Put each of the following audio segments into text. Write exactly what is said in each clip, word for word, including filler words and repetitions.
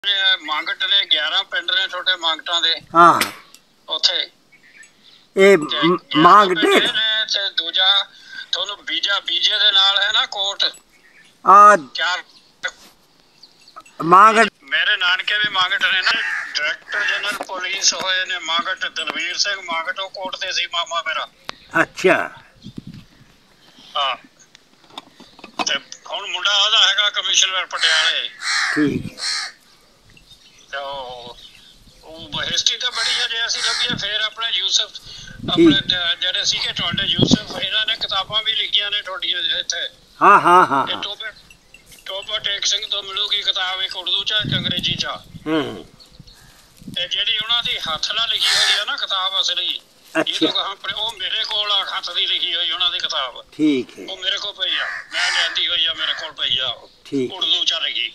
ਮੰਗਟ ਨੇ ਗਿਆਰਾਂ ਪਿੰਡ ਨੇ ਛੋਟੇ ਮੰਗਟਾਂ ਦੇ। ਹਾਂ ਉੱਥੇ ਇਹ ਮੰਗਟੇ ਨੇ ਤੇ ਦੂਜਾ ਤੁਹਾਨੂੰ ਬੀਜਾ ਬੀਜੇ ਦੇ ਨਾਲ ਹੈ ਨਾ ਕੋਟ ਆ ਚਾਰ ਮੰਗਟ। ਮੇਰੇ ਨਾਨਕੇ ਵੀ ਮੰਗਟ ਨੇ ਨਾ। ਡਾਇਰੈਕਟਰ ਜਨਰਲ ਪੁਲਿਸ ਹੋਏ ਨੇ ਮੰਗਟ ਦਲਵੀਰ ਸਿੰਘ ਮੰਗਟ, ਉਹ ਕੋਟ ਤੇ ਸੀ ਮਾਮਾ ਮੇਰਾ। ਅੱਛਾ ਹਾਂ ਤੇ ਹੁਣ ਮੁੰਡਾ ਉਹਦਾ ਹੈਗਾ ਕਮਿਸ਼ਨਰ ਪਟਿਆਲੇ। ਠੀਕ ਤੇ ਉਹ ਹਿਸਟਰੀ ਤਾਂ ਬੜੀ ਹੈ ਜੇ ਅਸੀਂ ਲੱਭੀਏ। ਫਿਰ ਆਪਣੇ ਯੂਸਫ ਆਪਣੇ ਜਿਹੜੇ ਸੀਗੇ ਤੁਹਾਡੇ ਯੂਸਫ, ਇਹਨਾਂ ਨੇ ਕਿਤਾਬਾਂ ਵੀ ਲਿਖੀਆਂ ਨੇ ਤੁਹਾਡੀਆਂ ਇੱਥੇ। ਹਾਂ ਹਾਂ ਹਾਂ ਟੋਪੇ ਟੋਪਾ ਟੇਕ ਸਿੰਘ ਤੋਂ ਮਿਲੂਗੀ ਕਿਤਾਬ, ਇੱਕ ਉਰਦੂ ਚ ਇੱਕ ਅੰਗਰੇਜ਼ੀ ਚ। ਹੂੰ ਤੇ ਜਿਹੜੀ ਉਹਨਾਂ ਦੀ ਹੱਥ ਨਾਲ ਲਿਖੀ ਹੋਈ ਹੈ ਨਾ ਕਿਤਾਬ ਅਸਲੀ, ਉਹ ਮੇਰੇ ਕੋਲ ਆ ਹੱਥ ਦੀ ਲਿਖੀ ਹੋਈ ਉਹਨਾਂ ਦੀ ਕਿਤਾਬ। ਠੀਕ ਹੈ, ਉਹ ਮੇਰੇ ਕੋਲ ਪਈ ਆ, ਮੈਂ ਲਿਆਂਦੀ ਹੋਈ ਆ, ਮੇਰੇ ਕੋਲ ਪਈ ਆ, ਉਰਦੂ ਚ ਲਿਖੀ।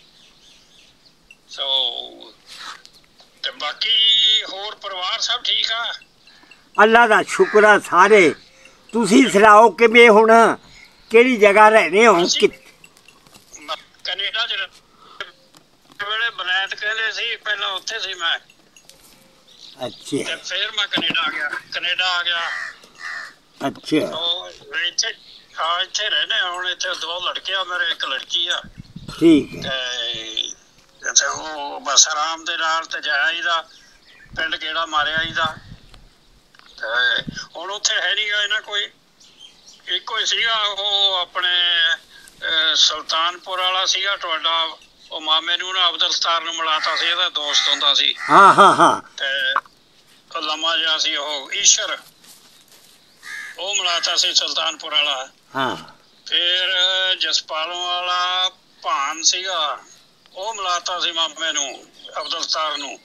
ਸੋ ਤੇ ਬਾਕੀ ਹੋਰ ਪਰਿਵਾਰ ਸਭ ਠੀਕ ਆ? ਅੱਲਾ ਦਾ ਸ਼ੁਕਰ ਆ ਸਾਰੇ। ਤੁਸੀਂ ਸੁਣਾਓ ਕਿਵੇਂ ਹੁਣ, ਕਿਹੜੀ ਜਗ੍ਹਾ ਰਹਿੰਦੇ ਹੋ? ਕੈਨੇਡਾ ਚ ਵੇਲੇ ਬਲੈਤ ਕਹਿੰਦੇ ਸੀ, ਪਹਿਲਾਂ ਉੱਥੇ ਸੀ ਮੈਂ। ਅੱਛਾ ਤੇ ਫਿਰ ਮੈਂ ਕੈਨੇਡਾ ਆ ਗਿਆ, ਕੈਨੇਡਾ ਆ ਗਿਆ। ਅੱਛਾ ਉਹ ਇੱਥੇ ਹਾਂ ਇੱਥੇ ਰਹਿੰਦੇ ਹੁਣ। ਇੱਥੇ ਦੋ ਲੜਕੇ ਆ ਮੇਰੇ, ਇੱਕ ਲੜਕੀ ਆ। ਠੀਕ ਹੈ। ਤੇ ਉਹ ਬਸ ਆਰਾਮ ਦੇ ਨਾਲ ਤੇ ਜਾਇਆ ਦਾ ਪਿੰਡ ਗੇੜਾ ਮਾਰਿਆ ਹੀ ਦਾ। ਤੇ ਹੁਣ ਉੱਥੇ ਹੈ ਨੀ ਗਾ ਇਹਨਾਂ ਕੋਈ, ਇੱਕੋ ਹੀ ਸੀਗਾ ਉਹ ਆਪਣੇ ਸੁਲਤਾਨਪੁਰ ਵਾਲਾ ਸੀਗਾ ਤੁਹਾਡਾ। ਉਹ ਮਾਮੇ ਨੂੰ ਨਾ ਅਬਦੁਲ ਸਤਾਰ ਨੂੰ ਮਿਲਾਤਾ ਸੀ, ਇਹਦਾ ਦੋਸਤ ਹੁੰਦਾ ਸੀ। ਹਾਂ ਹਾਂ ਹਾਂ ਤੇ ਲੰਮਾ ਜਿਹਾ ਸੀ ਉਹ ਈਸ਼ਰ, ਉਹ ਮਿਲਾਤਾ ਸੀ ਸੁਲਤਾਨਪੁਰ ਵਾਲਾ। ਹਾਂ ਫਿਰ ਜਸਪਾਲੋਂ ਵਾਲਾ ਭਾਨ ਸੀਗਾ, ਉਹ ਮਿਲਾਤਾ ਸੀ ਮਾਮੇ ਨੂੰ ਅਬਦੁਲ ਸਤਾਰ ਨੂੰ।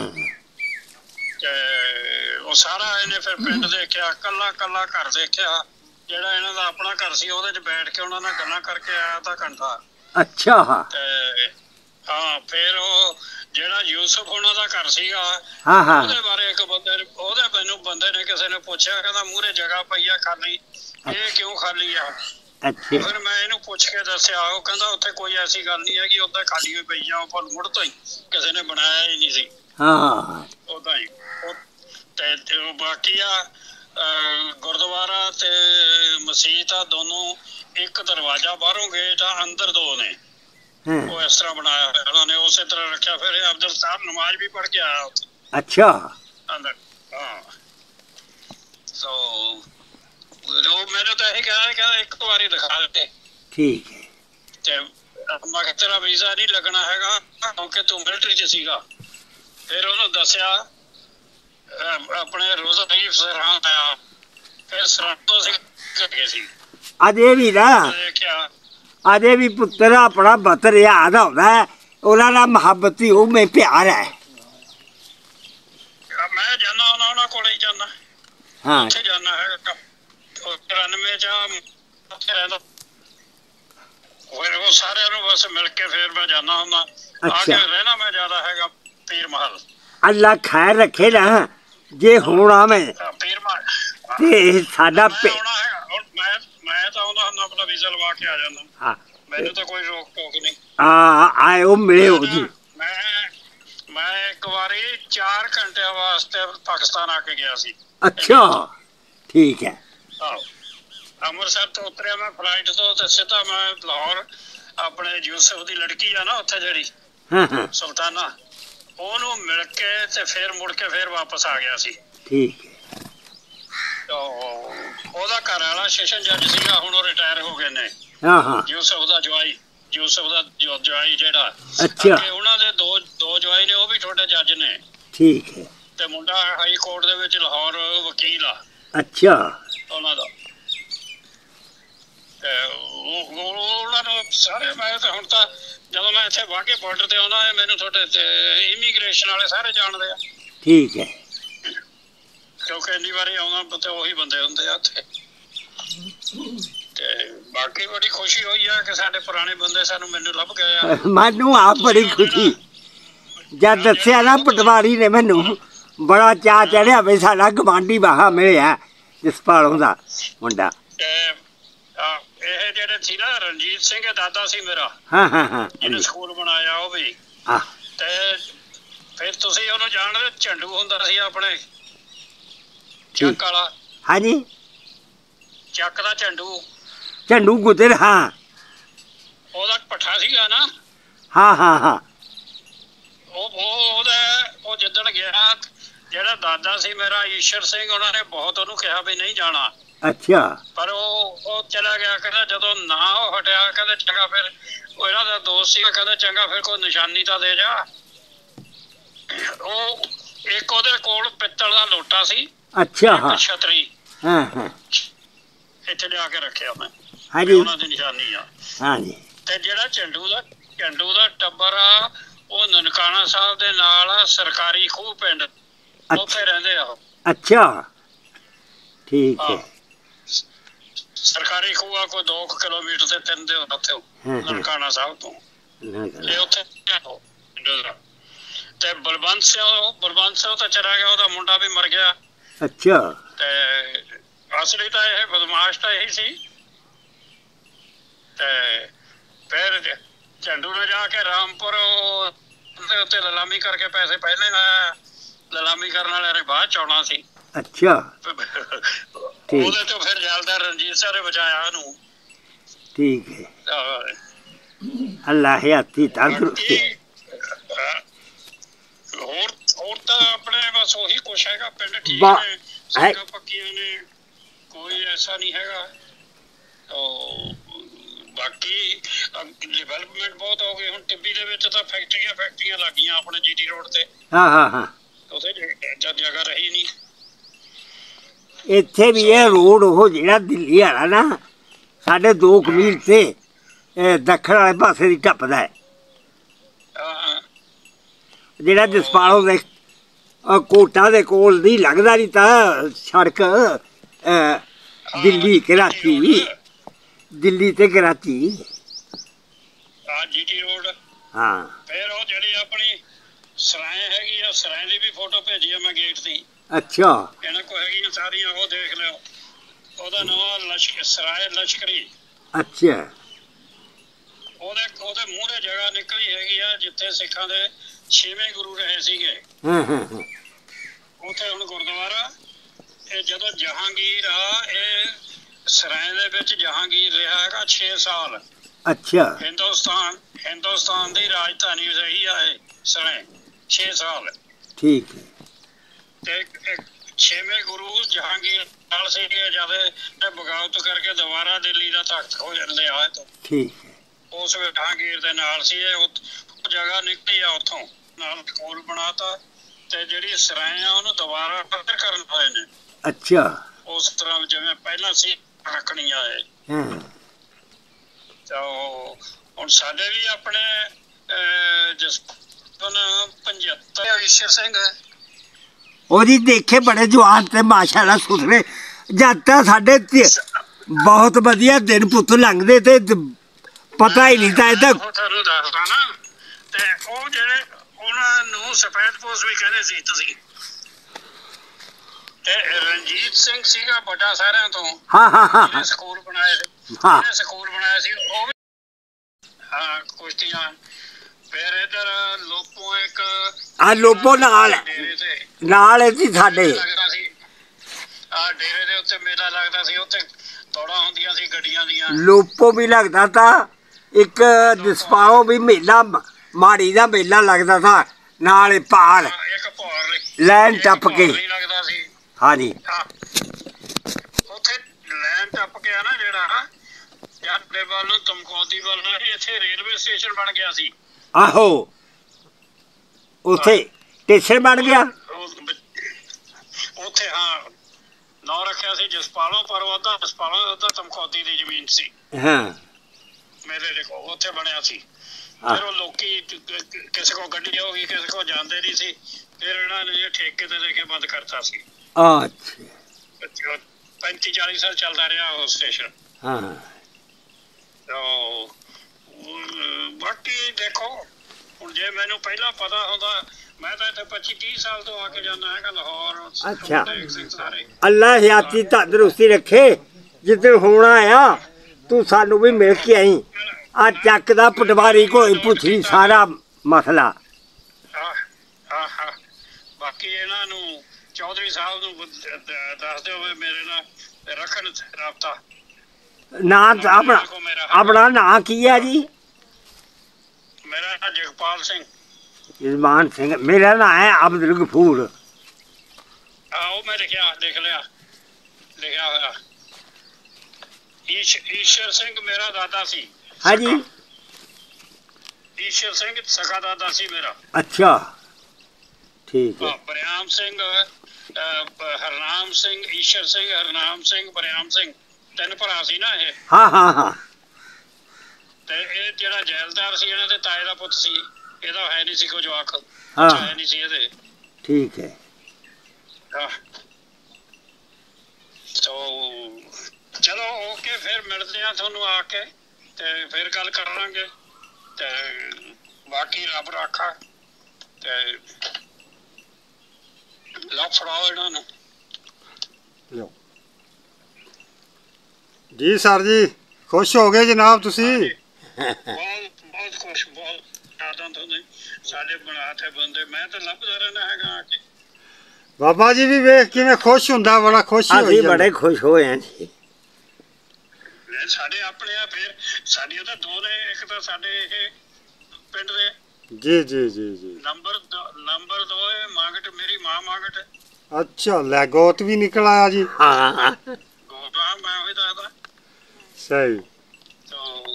ਤੇ ਉਹ ਸਾਰਾ ਇਹਨੇ ਫਿਰ ਪਿੰਡ ਦੇਖਿਆ, ਕੱਲਾ ਕੱਲਾ ਘਰ ਦੇਖਿਆ। ਜਿਹੜਾ ਇਹਨਾਂ ਦਾ ਆਪਣਾ ਘਰ ਸੀ ਉਹਦੇ ਚ ਬੈਠ ਕੇ ਉਹਨਾਂ ਨਾਲ ਗੱਲਾਂ ਕਰਕੇ ਆਇਆ ਤਾਂ ਘੰਟਾ। ਅੱਛਾ ਤੇ ਹਾਂ ਫਿਰ ਉਹ ਜਿਹੜਾ ਯੂਸਫ ਉਹਨਾਂ ਦਾ ਘਰ ਸੀਗਾ, ਉਹਦੇ ਬਾਰੇ ਇੱਕ ਬੰਦੇ ਨੇ ਉਹਦੇ ਮੈਨੂੰ ਬੰਦੇ ਨੇ ਕਿਸੇ ਨੇ ਪੁੱਛਿਆ, ਕਹਿੰਦਾ ਮੂਹਰੇ ਜਗ੍ਹਾ ਪਈ ਆ ਖਾਲੀ, ਇਹ ਕਿਉਂ ਖਾਲੀ ਆ? ਫਿਰ ਮੈਂ ਇਹਨੂੰ ਪੁੱਛ ਕੇ ਦੱਸਿਆ, ਉਹ ਕਹਿੰਦਾ ਉੱਥੇ ਕੋਈ ਐਸੀ ਗੱਲ ਨਹੀਂ ਹੈਗੀ, ਉੱਦਾਂ ਖਾਲੀ ਹੋਈ ਪਈ ਆ, ਪਰ ਮੁੜ ਤੋਂ ਹੀ ਕਿਸੇ ਨੇ ਬਣਾਇਆ ਹੀ ਨਹੀਂ ਸੀ। ਹਾਂ ਓਦਾਂ ਹੀ। ਤੇ ਬਾਕੀ ਆ ਗੁਰਦੁਆਰਾ ਤੇ ਮਸੀਤ ਆ ਦੋਨੋਂ, ਇੱਕ ਦਰਵਾਜ਼ਾ ਬਾਹਰੋਂ ਗੇਟ ਆ, ਅੰਦਰ ਦੋ ਨੇ। ਉਹ ਇਸ ਤਰ੍ਹਾਂ ਬਣਾਇਆ ਹੋਇਆ ਉਹਨਾਂ ਨੇ, ਉਸੇ ਤਰ੍ਹਾਂ ਰੱਖਿਆ। ਫਿਰ ਇਹ ਅਬਦੁਲ ਸਾਹਿਬ ਨਮਾਜ਼ ਵੀ ਪੜ੍ਹ ਕੇ ਆਇਆ ਉੱਥੇ। ਅੱਛਾ ਅੰਦਰ। ਹਾਂ ਸੋ ਉਹ ਮੈਨੂੰ ਤਾਂ ਇਹ ਕਹਿਆ ਕਹਿੰਦਾ ਇੱਕ ਵਾਰੀ ਦਿਖਾ ਦਿੱਤੇ। ਠੀਕ ਹੈ। ਤੇ ਮੈਂ ਕਿਹਾ ਤੇਰਾ ਵੀਜ਼ਾ ਨਹੀਂ ਲੱਗਣਾ ਹੈਗਾ ਕਿਉਂਕਿ ਤੂੰ ਮਿਲਟਰੀ ਚ ਸੀਗਾ। ਫਿਰ ਉਹਨੂੰ ਦੱਸਿਆ ਆਪਣੇ ਰੋਜ਼ਾ ਸ਼ਰੀਫ ਸਰਹੰਦ ਆਇਆ, ਫਿਰ ਸਰਹੰਦ ਤੋਂ ਅਸੀਂ ਗਏ ਸੀ। ਅਜੇ ਵੀ ਨਾ ਦੇਖਿਆ, ਅਜੇ ਵੀ ਪੁੱਤਰ ਆਪਣਾ ਵਤਨ ਯਾਦ ਆਉਂਦਾ, ਉਹਨਾਂ ਨਾਲ ਮੁਹੱਬਤ ਹੀ ਉਹ ਮੈਂ ਪਿਆਰ ਹੈ। ਮੈਂ ਜਾਂਦਾ ਉਹਨਾਂ ਉਹਨਾਂ ਕੋਲ ਹੀ ਜਾਂਦਾ। ਹਾਂ ਉੱਥੇ ਜਾਂਦਾ ਹੈਗਾ ਤਰਾਨਵੇਂ ਚ ਉੱਥੇ ਰਹਿੰਦਾ। ਫਿਰ ਉਹ ਸਾਰਿਆਂ ਨੂੰ ਬਸ ਮਿਲ ਕੇ ਫਿਰ ਮੈਂ ਜਾਂਦਾ ਹੁੰਦਾ। ਆ ਕੇ ਰਹਿਣਾ ਮੈਂ ਜ਼ਿਆਦਾ ਹੈਗਾ ਪੀਰ ਮਹਲ। ਅੱਲਾ ਖੈਰ ਰੱਖੇ ਨਾ, ਜੇ ਹੋਣਾ ਮੈਂ ਪੀਰ ਮਹਲ ਤੇ ਸਾਡਾ ਮੈਂ ਮੈਂ ਤਾਂ ਆਉਂਦਾ ਹੁੰਦਾ, ਆਪਣਾ ਵੀਜ਼ਾ ਲਵਾ ਕੇ ਆ ਜਾਂਦਾ। ਹਾਂ ਮੈਨੂੰ ਤਾਂ ਕੋਈ ਰੋਕ ਟੋਕ ਨਹੀਂ। ਹਾਂ ਆਏ ਉਹ ਮਿਲੇ ਹੋ ਜੀ। ਮੈਂ ਮੈਂ ਇੱਕ ਵਾਰੀ ਚਾਰ ਘੰਟਿਆਂ ਵਾਸਤੇ ਪਾਕਿਸਤਾਨ ਆ ਕੇ ਗਿਆ ਸੀ। ਅੱਛਾ ਠੀਕ ਹੈ। ਆਹੋ ਅੰਮ੍ਰਿਤਸਰ ਤੋਂ ਉਤਰਿਆ ਮੈਂ ਫਲਾਈਟ ਤੋਂ, ਤੇ ਸਿੱਧਾ ਮੈਂ ਲਾਹੌਰ ਆਪਣੇ ਯੂਸਫ ਦੀ ਲੜਕੀ ਆ ਨਾ ਉੱਥੇ ਜਿਹੜੀ ਸੁਲਤਾਨਾ, ਉਹਨੂੰ ਮਿਲ ਕੇ ਤੇ ਫਿਰ ਮੁੜ ਕੇ ਫਿਰ ਵਾਪਸ ਆ ਗਿਆ ਸੀ। ਠੀਕ ਹੈ। ਉਹਦਾ ਘਰ ਵਾਲਾ ਸੈਸ਼ਨ ਜੱਜ ਸੀਗਾ, ਹੁਣ ਉਹ ਰਿਟਾਇਰ ਹੋ ਗਏ ਨੇ। ਹਾਂ ਹਾਂ ਯੂਸਫ ਦਾ ਜਵਾਈ, ਯੂਸਫ ਦਾ ਜਵਾਈ ਜਿਹੜਾ। ਅੱਛਾ ਉਹਨਾਂ ਦੇ ਦੋ ਦੋ ਜਵਾਈ ਨੇ, ਉਹ ਵੀ ਛੋਟੇ ਜੱਜ ਨੇ। ਠੀਕ ਹੈ। ਤੇ ਮੁੰਡਾ ਹਾਈ ਕੋਰਟ ਦੇ ਵਿੱਚ ਲਾਹੌਰ ਵਕੀਲ ਆ। ਅੱਛਾ ਉਹਨਾਂ ਦਾ ਉਹਨਾਂ ਨੂੰ ਸਾਰੇ। ਮੈਂ ਤਾਂ ਹੁਣ ਤਾਂ ਜਦੋਂ ਮੈਂ ਇੱਥੇ ਵਾਘੇ ਬਾਰਡਰ ਤੇ ਆਉਣਾ, ਮੈਨੂੰ ਤੁਹਾਡੇ ਇਮੀਗ੍ਰੇਸ਼ਨ ਵਾਲੇ ਸਾਰੇ ਜਾਣਦੇ ਆ। ਠੀਕ ਹੈ। ਕਿਉਂਕਿ ਇੰਨੀ ਵਾਰੀ ਆਉਣਾ ਤੇ ਉਹੀ ਬੰਦੇ ਹੁੰਦੇ ਆ ਉੱਥੇ। ਤੇ ਬਾਕੀ ਬੜੀ ਖੁਸ਼ੀ ਹੋਈ ਆ ਕਿ ਸਾਡੇ ਪੁਰਾਣੇ ਬੰਦੇ ਸਾਨੂੰ ਮੈਨੂੰ ਲੱਭ ਗਏ ਆ। ਮੈਨੂੰ ਆਪ ਬੜੀ ਖੁਸ਼ੀ ਜਦ ਦੱਸਿਆ ਨਾ ਪਟਵਾਰੀ ਨੇ, ਮੈਨੂੰ ਬੜਾ ਚਾਅ ਚੜਿਆ ਵੀ ਸਾਡਾ ਗਵਾਂਢੀ ਬਾਹਾ ਮਿਲਿਆ ਜਸਪਾਲੋਂ ਦਾ ਮੁੰਡਾ। ਇਹ ਜਿਹੜੇ ਸੀ ਨਾ ਰਣਜੀਤ ਸਿੰਘ ਦਾਦਾ ਸੀ ਮੇਰਾ। ਹਾਂ ਹਾਂ ਹਾਂ ਜਿਹਨੇ ਸਕੂਲ ਬਣਾਇਆ ਉਹ ਵੀ। ਤੇ ਫਿਰ ਤੁਸੀਂ ਉਹਨੂੰ ਜਾਣਦੇ, ਝੰਡੂ ਹੁੰਦਾ ਸੀ ਆਪਣੇ ਚੱਕ ਵਾਲਾ। ਹਾਂਜੀ, ਚੱਕ ਦਾ ਝੰਡੂ, ਝੰਡੂ ਗੁੱਦਰ, ਹਾਂ ਉਹਦਾ ਪੱਠਾ ਸੀਗਾ ਨਾ। ਹਾਂ ਹਾਂ ਹਾਂ, ਉਹ ਉਹਦਾ ਉਹ ਜਿੱਦਣ ਗਿਆ, ਜਿਹੜਾ ਦਾਦਾ ਸੀ ਮੇਰਾ ਈਸ਼ਰ ਸਿੰਘ, ਉਹਨਾਂ ਨੇ ਬਹੁਤ ਉਹਨੂੰ ਕਿਹਾ ਵੀ ਨਹੀਂ ਜਾਣਾ। ਅੱਛਾ। ਪਰ ਉਹ ਉਹ ਚਲਾ ਗਿਆ, ਕਹਿੰਦਾ ਜਦੋਂ ਨਾ ਉਹ ਹਟਿਆ, ਕਹਿੰਦਾ ਚੰਗਾ ਫਿਰ, ਉਹ ਇਹਨਾਂ ਦਾ ਦੋਸਤ ਸੀਗਾ, ਕਹਿੰਦਾ ਚੰਗਾ ਫਿਰ ਕੋਈ ਨਿਸ਼ਾਨੀ ਤਾਂ ਦੇ ਜਾ। ਉਹ ਇੱਕ ਉਹਦੇ ਕੋਲ ਪਿੱਤਲ ਦਾ ਲੋਟਾ ਸੀ। ਅੱਛਾ। ਹਾਂ, ਛਤਰੀ, ਹਾਂ ਹਾਂ, ਇੱਥੇ ਲਿਆ ਕੇ ਰੱਖਿਆ ਮੈਂ, ਹਾਂਜੀ, ਉਹਨਾਂ ਦੀ ਨਿਸ਼ਾਨੀ ਆ। ਹਾਂਜੀ। ਤੇ ਜਿਹੜਾ ਝੰਡੂ ਦਾ ਝੰਡੂ ਦਾ ਟੱਬਰ ਆ, ਉਹ ਨਨਕਾਣਾ ਸਾਹਿਬ ਦੇ ਨਾਲ ਸਰਕਾਰੀ ਖੂਹ ਪਿੰਡ, ਉੱਥੇ ਰਹਿੰਦੇ ਆ। ਅੱਛਾ, ਠੀਕ ਹੈ। ਸਰਕਾਰੀ ਖੂਹ ਆ, ਕੋਈ ਦੋ ਕਿਲੋਮੀਟਰ ਤੇ ਤਿੰਨ ਦੇ ਉੱਥੇ ਨਨਕਾਣਾ ਸਾਹਿਬ ਤੋਂ। ਤੇ ਉੱਥੇ ਤੇ ਬਲਵੰਤ ਸਿੰਘ, ਬਲਵੰਤ ਸਿੰਘ ਤਾਂ ਚਲਾ ਗਿਆ, ਉਹਦਾ ਮੁੰਡਾ ਵੀ ਮਰ ਗਿਆ। ਅੱਛਾ। ਤੇ ਅਸਲੀ ਤਾਂ ਇਹ ਬਦਮਾਸ਼ ਤਾਂ ਇਹੀ ਸੀ। ਤੇ ਫਿਰ ਝੰਡੂ ਨੇ ਜਾ ਕੇ ਰਾਮਪੁਰ ਉਹਦੇ ਉੱਤੇ ਲਲਾਮੀ ਕਰਕੇ ਪੈਸੇ ਪਹਿਲੇ ਲਾਇਆ, ਲਲਾਮੀ ਕਰਨ ਵਾਲਿਆਂ ਨੇ ਬਾਅਦ ਚ ਆਉਣਾ ਸੀ। ਅੱਛਾ। ਉਹਦੇ ਤੋਂ ਫਿਰ ਜਲਦਾਰ ਰਣਜੀਤ ਸਿੰਘ ਨੇ ਬਚਾਇਆ ਉਹਨੂੰ। ਠੀਕ ਹੈ, ਅੱਲਾ ਹਯਾਤੀ ਤੰਦਰੁਸਤੀ। ਹੋਰ ਹੋਰ ਤਾਂ ਆਪਣੇ ਬਸ ਉਹੀ ਕੁਛ ਹੈਗਾ, ਪਿੰਡ ਠੀਕ ਨੇ, ਸੜਕਾਂ ਪੱਕੀਆਂ ਨੇ, ਕੋਈ ਐਸਾ ਨਹੀਂ ਹੈਗਾ। ਬਾਕੀ ਡਿਵੈਲਪਮੈਂਟ ਬਹੁਤ ਹੋ ਗਈ ਹੁਣ। ਟਿੱਬੀ ਦੇ ਵਿੱਚ ਤਾਂ ਫੈਕਟਰੀਆਂ ਫੈਕਟਰੀਆਂ ਲੱਗੀਆਂ ਆਪਣੇ ਜੀਟੀ ਰੋਡ ਤੇ। ਹਾਂ ਹਾਂ ਹਾਂ, ਉੱਥੇ ਜਗ੍ਹਾ ਰਹੀ ਨਹੀਂ। ਇੱਥੇ ਵੀ ਇਹ ਰੋਡ ਉਹ ਜਿਹੜਾ ਦਿੱਲੀ ਵਾਲਾ ਨਾ, ਸਾਡੇ ਦੋ ਕੁ ਮੀਲ ਤੇ ਦੱਖਣ ਵਾਲੇ ਪਾਸੇ ਦੀ ਟੱਪਦਾ ਹੈ, ਜਿਹੜਾ ਜਸਪਾਲੋਂ ਦੇ ਕੋਟਾਂ ਦੇ ਕੋਲ ਦੀ ਲੱਗਦਾ ਨਹੀਂ ਤਾਂ ਸੜਕ ਦਿੱਲੀ ਕਰਾਚੀ, ਦਿੱਲੀ ਤੇ ਕਰਾਚੀ। ਹਾਂ, ਜੀਟੀ ਰੋਡ। ਹਾਂ, ਫਿਰ ਉਹ ਜਿਹੜੀ ਆਪਣੀ ਸਰਾਏ ਹੈਗੀ ਆ, ਸਰਾਏ ਦੀ ਵੀ ਫੋਟੋ ਭੇਜੀ ਆ ਮੈਂ ਗੇਟ ਦੀ। ਅੱਛਾ। ਇਹਨਾਂ ਕੋਲ ਹੈਗੀਆਂ ਸਾਰੀਆਂ, ਉਹ ਦੇਖ ਲਿਓ। ਉਹਦਾ ਨਵਾਂ ਲਸ਼ਕਰ, ਸਰਾਏ ਲਸ਼ਕਰੀ। ਅੱਛਾ। ਉਹਦੇ ਉਹਦੇ ਮੂਹਰੇ ਜਗ੍ਹਾ ਨਿਕਲੀ ਹੈਗੀ ਆ ਜਿੱਥੇ ਸਿੱਖਾਂ ਦੇ ਛੇਵੇਂ ਗੁਰੂ ਰਹੇ ਸੀਗੇ। ਹਾਂ ਹਾਂ, ਉੱਥੇ ਹੁਣ ਗੁਰਦੁਆਰਾ। ਇਹ ਜਦੋਂ ਜਹਾਂਗੀਰ ਆ, ਇਹ ਸਰਾਏ ਦੇ ਵਿੱਚ ਜਹਾਂਗੀਰ ਰਿਹਾ ਹੈਗਾ ਛੇ ਸਾਲ। ਅੱਛਾ। ਹਿੰਦੁਸਤਾਨ ਹਿੰਦੁਸਤਾਨ ਦੀ ਰਾਜਧਾਨੀ ਰਹੀ ਆ ਇਹ ਸਰਾਏ ਛੇ ਸਾਲ। ਠੀਕ ਹੈ। ਤੇ ਛੇਵੇਂ ਗੁਰੂ ਜਹਾਂਗੀਰ ਨਾਲ ਸੀਗੇ, ਜਦ ਇਹ ਬਗਾਵਤ ਕਰਕੇ ਦੁਬਾਰਾ ਦਿੱਲੀ ਦਾ ਤਖਤ ਖੋਜ ਲਿਆ। ਠੀਕ ਹੈ। ਉਸ ਵੇਲੇ ਜਹਾਂਗੀਰ ਦੇ ਨਾਲ ਸੀ ਇਹ, ਉਹ ਜਗ੍ਹਾ ਨਿਕਲੀ ਆ ਉੱਥੋਂ, ਨਾਲ ਸਕੂਲ ਬਣਾਤਾ। ਤੇ ਜਿਹੜੀ ਸਰਾਏ ਆ ਉਹਨੂੰ ਦੁਬਾਰਾ ਪੱਧਰ ਕਰਨ ਹੋਏ ਨੇ। ਅੱਛਾ। ਉਸ ਤਰ੍ਹਾਂ ਜਿਵੇਂ ਪਹਿਲਾਂ ਸੀ ਰੱਖਣੀਆਂ ਇਹ। ਹਾਂ। ਤਾਂ ਹੁਣ ਸਾਡੇ ਵੀ ਆਪਣੇ ਜਿਸ ਪੰਜੱਤਰ ਈਸ਼ਰ ਸਿੰਘ, ਉਹਦੀ ਦੇਖੇ ਬੜੇ ਜਵਾਨ ਤੇ ਮਾਸ਼ਾਅੱਲਾ ਸੁਥਰੇ। ਜਦ ਤਾਂ ਸਾਡੇ ਬਹੁਤ ਵਧੀਆ ਦਿਨ ਪੁੱਤ ਲੰਘਦੇ ਤੇ ਪਤਾ ਹੀ ਨਹੀਂ ਤਾਂ ਇਹਦਾ। ਤੁਹਾਨੂੰ ਦੱਸਦਾ ਨਾ, ਤੇ ਉਹ ਜਿਹੜੇ ਉਹਨਾਂ ਨੂੰ ਸਫੈਦ ਪੋਸ਼ ਵੀ ਕਹਿੰਦੇ ਸੀ ਤੁਸੀਂ। ਤੇ ਰਣਜੀਤ ਸਿੰਘ ਸੀਗਾ ਵੱਡਾ ਸਾਰਿਆਂ ਤੋਂ। ਹਾਂ ਹਾਂ ਹਾਂ, ਸਕੂਲ ਬਣਾਏ ਸੀ। ਹਾਂ, ਸਕੂਲ ਬਣਾਇਆ ਸੀ ਉਹ ਵੀ। ਹਾਂ, ਕੁਸ਼ਤੀਆਂ। ਫਿਰ ਇੱਧਰ ਲੋਪੋ ਇੱਕ ਆ ਲੋਪੋ ਨਾਲ ਨਾਲ ਸੀ ਸਾਡੇ। ਆ ਡੇਰੇ ਦੇ ਉੱਤੇ ਮੇਲਾ ਲੱਗਦਾ ਸੀ, ਉੱਥੇ ਦੌੜਾਂ ਹੁੰਦੀਆਂ ਸੀ ਗੱਡੀਆਂ ਦੀਆਂ। ਲੋਪੋ ਵੀ ਲੱਗਦਾ ਤਾ, ਇੱਕ ਜਸਪਾਲੋਂ ਵੀ ਮੇਲਾ, ਮਾੜੀ ਦਾ ਮੇਲਾ ਲੱਗਦਾ ਥਾ, ਨਾਲ ਭਾਰ ਇੱਕ ਭਾਰ ਲੈਣ ਟੱਪ ਕੇ ਲੱਗਦਾ ਸੀ। ਹਾਂਜੀ, ਉੱਥੇ ਲੈਣ ਟੱਪ ਕੇ ਆ ਨਾ ਜਿਹੜਾ ਜੱਟੇ ਵੱਲ ਨੂੰ ਤਮਕੌਦੀ ਵੱਲ ਨੂੰ, ਇੱਥੇ ਰੇਲਵੇ ਸਟੇਸ਼ਨ ਬਣ ਗਿਆ ਸੀ। ਆਹੋ, ਉੱਥੇ ਸਟੇਸ਼ਨ ਬਣ ਗਿਆ ਉੱਥੇ। ਹਾਂ, ਨਾਂ ਰੱਖਿਆ ਸੀ ਜਸਪਾਲੋਂ, ਪਰ ਉਹਦਾ ਜਸਪਾਲੋਂ ਉਹਦਾ ਤਮਕੌਦੀ ਦੀ ਜ਼ਮੀਨ ਸੀ। ਹਾਂ, ਮੇਰੇ ਦੇ ਕੋਲ ਉੱਥੇ ਬਣਿਆ ਸੀ। ਫਿਰ ਉਹ ਲੋਕੀ ਕਿਸੇ ਕੋਲ ਗੱਡੀ ਹੋ ਗਈ, ਕਿਸੇ ਕੋਲ ਜਾਂਦੇ ਨਹੀਂ ਸੀ। ਫਿਰ ਇਹਨਾਂ ਨੇ ਠੇਕੇ ਤੇ ਦੇ ਕੇ ਬੰਦ ਕਰਤਾ ਸੀ। ਅੱਛਾ। ਪੈਂਤੀ ਚਾਲੀ ਸਾਲ ਚੱਲਦਾ ਰਿਹਾ ਉਹ ਸਟੇਸ਼ਨ। ਹਾਂ। ਬਾਕੀ ਦੇਖੋ, ਹੁਣ ਜੇ ਮੈਨੂੰ ਪਹਿਲਾਂ ਪਤਾ ਹੁੰਦਾ, ਮੈਂ ਤਾਂ ਇੱਥੇ ਪੱਚੀ ਤੀਹ ਸਾਲ ਤੋਂ ਆ ਕੇ ਜਾਂਦਾ ਹੈਗਾ ਲਾਹੌਰ। ਅੱਛਾ, ਅੱਲਾ ਹਯਾਤੀ ਤੰਦਰੁਸਤੀ ਰੱਖੇ। ਜਿੱਦਣ ਹੋਣਾ ਆ ਤੂੰ ਸਾਨੂੰ ਵੀ ਮਿਲ ਕੇ ਆਈ। ਆ ਚੱਕ ਦਾ ਪਟਵਾਰੀ ਕੋਈ ਪੁੱਛੀ ਸਾਰਾ ਮਸਲਾ। ਹਾਂ ਹਾਂ ਬਾਕੀ ਇਹਨਾਂ ਨੂੰ ਚੌਧਰੀ ਸਾਹਿਬ ਨੂੰ ਦੱਸ ਦਿਓ ਵੀ ਮੇਰੇ ਨਾਲ ਰੱਖਣ ਰਾਬਤਾ। ਨਾਂ ਆਪਣਾ ਆਪਣਾ ਨਾਂ ਕੀ ਹੈ ਜੀ? ਮੇਰਾ ਨਾਂ ਜਗਪਾਲ ਸਿੰਘ। ਜਗਮਾਨ ਸਿੰਘ। ਮੇਰਾ ਨਾਂ ਹੈ ਅਬਦੁਲ ਗਫੂਰ। ਆਓ ਮੈਂ ਲਿਖਿਆ ਲਿਖ ਲਿਆ ਲਿਖਿਆ ਹੋਇਆ। ਈਸ਼ ਈਸ਼ਰ ਸਿੰਘ ਮੇਰਾ ਦਾਦਾ ਸੀ। ਹਾਂਜੀ ਈਸ਼ਰ ਸਿੰਘ ਸਕਾ ਦਾਦਾ ਸੀ ਮੇਰਾ। ਅੱਛਾ ਠੀਕ ਹੈ। ਬਰਿਆਮ ਸਿੰਘ ਹਰਨਾਮ ਸਿੰਘ ਈਸ਼ਰ ਸਿੰਘ ਹਰਨਾਮ ਸਿੰਘ ਬਰਿਆਮ ਸਿੰਘ ਤਿੰਨ ਭਰਾ ਸੀ ਨਾ ਇਹ। ਹਾਂ ਹਾਂ ਹਾਂ ਤੇ ਇਹ ਜਿਹੜਾ ਜੈਲਦਾਰ ਸੀ ਇਹਨਾਂ ਦੇ ਤਾਏ ਦਾ ਪੁੱਤ ਸੀ। ਇਹਦਾ ਹੈ ਨਹੀਂ ਸੀ ਕੋਈ ਜਵਾਕ। ਹਾਂ ਹੈ ਨਹੀਂ ਸੀ ਇਹਦੇ। ਠੀਕ ਹੈ। ਹਾਂ ਤੋ ਚਲੋ ਓਕੇ ਫਿਰ ਮਿਲਦੇ ਆ ਤੁਹਾਨੂੰ ਆ ਕੇ ਤੇ ਫਿਰ ਗੱਲ ਕਰਾਂਗੇ ਤੇ ਬਾਕੀ ਰੱਬ ਰਾਖਾ ਤੇ ਲਓ ਫੜਾਓ ਇਹਨਾਂ ਨੂੰ। ਲਓ ਜੀ ਸਰ ਜੀ ਖੁਸ਼ ਹੋ ਗਏ ਜਨਾਬ ਤੁਸੀਂ? ਬਹੁਤ ਬਹੁਤ ਖੁਸ਼ ਬਹੁਤ ਜ਼ਿਆਦਾ ਤੁਹਾਨੂੰ ਸਾਡੇ ਬਣਾਤੇ ਬੰਦੇ। ਮੈਂ ਤਾਂ ਲੱਭਦਾ ਰਹਿਣਾ ਹੈਗਾ ਆ ਕੇ। ਬਾਬਾ ਜੀ ਵੀ ਵੇਖ ਕਿਵੇਂ ਖੁਸ਼ ਹੁੰਦਾ ਬੜਾ ਖੁਸ਼ ਹੋਈ ਅਸੀਂ ਬੜੇ ਖੁਸ਼ ਹੋਏ ਹਾਂ ਜੀ। ਸਾਡੇ ਆਪਣੇ ਆ ਫਿਰ ਸਾਡੀਆਂ ਤਾਂ ਦੋ ਨੇ। ਇੱਕ ਤਾਂ ਸਾਡੇ ਇਹ ਪਿੰਡ ਦੇ ਜੀ ਜੀ ਜੀ ਜੀ ਨੰਬਰ ਨੰਬਰ ਦੋ ਹੈ ਮਾਂਗਟ ਮੇਰੀ ਮਾਂ ਮਾਂਗਟ। ਅੱਛਾ ਲੈ ਗੋਤ ਵੀ ਨਿਕਲ ਆਇਆ ਜੀ। ਹਾਂ ਗੋਤਾ ਮੈਂ ਉਹੀ ਦੱਸਦਾ। ਸਹੀ ਤੋ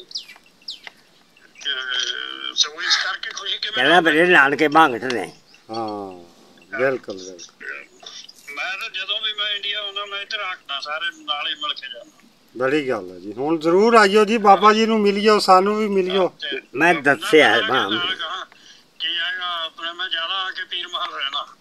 ਸੋ ਇਸ ਕਰਕੇ ਖੁਸ਼ੀ ਕਿਵੇਂ ਕਹਿੰਦਾ ਮੇਰੇ ਨਾਨਕੇ ਭਾਂਗਟ ਨੇ। ਹਾਂ ਬਿਲਕੁਲ ਬਿਲਕੁਲ। ਮੈਂ ਤਾਂ ਜਦੋਂ ਵੀ ਮੈਂ ਇੰਡੀਆ ਆਉਂਦਾ ਮੈਂ ਇੱਧਰ ਆਖਦਾ ਸਾਰੇ ਨਾਲ ਹੀ ਮਿਲ ਕੇ ਜਾਂਦਾ। ਬੜੀ ਗੱਲ ਹੈ ਜੀ। ਹੁਣ ਜ਼ਰੂਰ ਆਇਓ ਜੀ ਬਾਬਾ ਜੀ ਨੂੰ ਮਿਲਿਓ ਸਾਨੂੰ ਵੀ ਮਿਲਿਓ। ਮੈਂ ਦੱਸਿਆ ਹੈ ਭਾਂ ਕੀ ਹੈਗਾ ਆਪਣੇ ਮੈਂ ਜ਼ਿਆਦਾ ਆ ਕੇ ਪੀਰ ਮਹਲ ਰਹਿਣਾ।